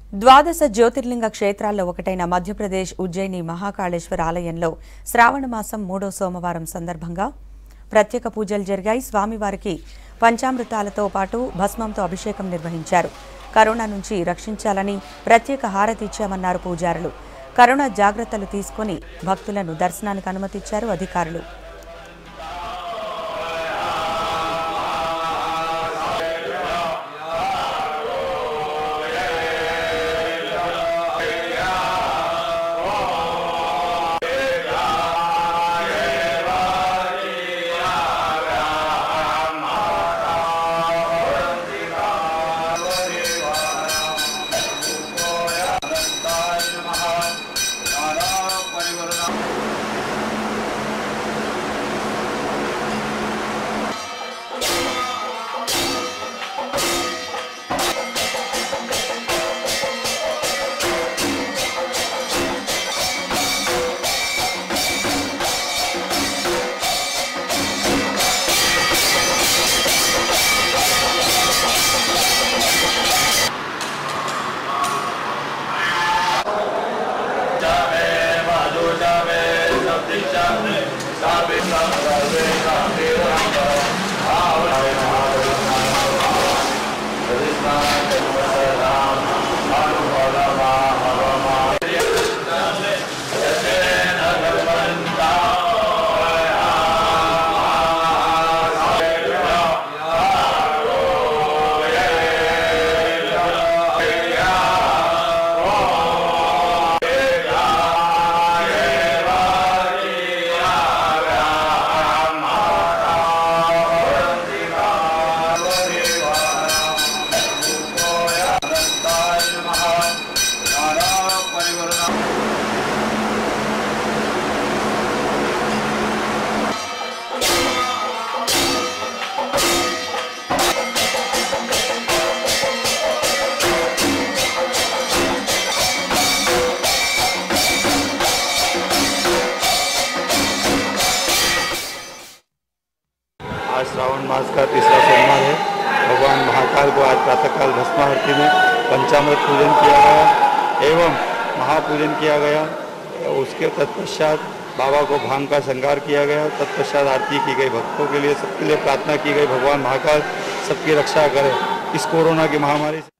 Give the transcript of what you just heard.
ద్వాదశ జ్యోతిర్లింగ క్షేత్రాల్లో ఒకటైన మధ్యప్రదేశ్ ఉజ్జయిని మహాకాళేశ్వర ఆలయంలో శ్రావణ మాసం 3వ సోమవారం సందర్భంగా ప్రత్యేక పూజలు జరిగాయి. స్వామివారికి పంచామృతాలతో పాటు భస్మంతో అభిషేకం నిర్వహించారు. కరోనా నుంచి రక్షించాలని ప్రత్యేక హారతి ఇచ్చామన్నారు పూజారులు. కరోనా జాగ్రత్తలు తీసుకొని భక్తులను దర్శనానికి అనుమతిచ్చారు అధికారులు. आज श्रावण मास का तीसरा सोमवार है। भगवान महाकाल को आज प्रातःकाल भस्मारती में पंचामृत पूजन किया गया एवं महापूजन किया गया। उसके तत्पश्चात बाबा को भांग का श्रृंगार किया गया। तत्पश्चात आरती की गई। भक्तों के लिए सबके लिए प्रार्थना की गई, भगवान महाकाल सबकी रक्षा करे इस कोरोना की महामारी से।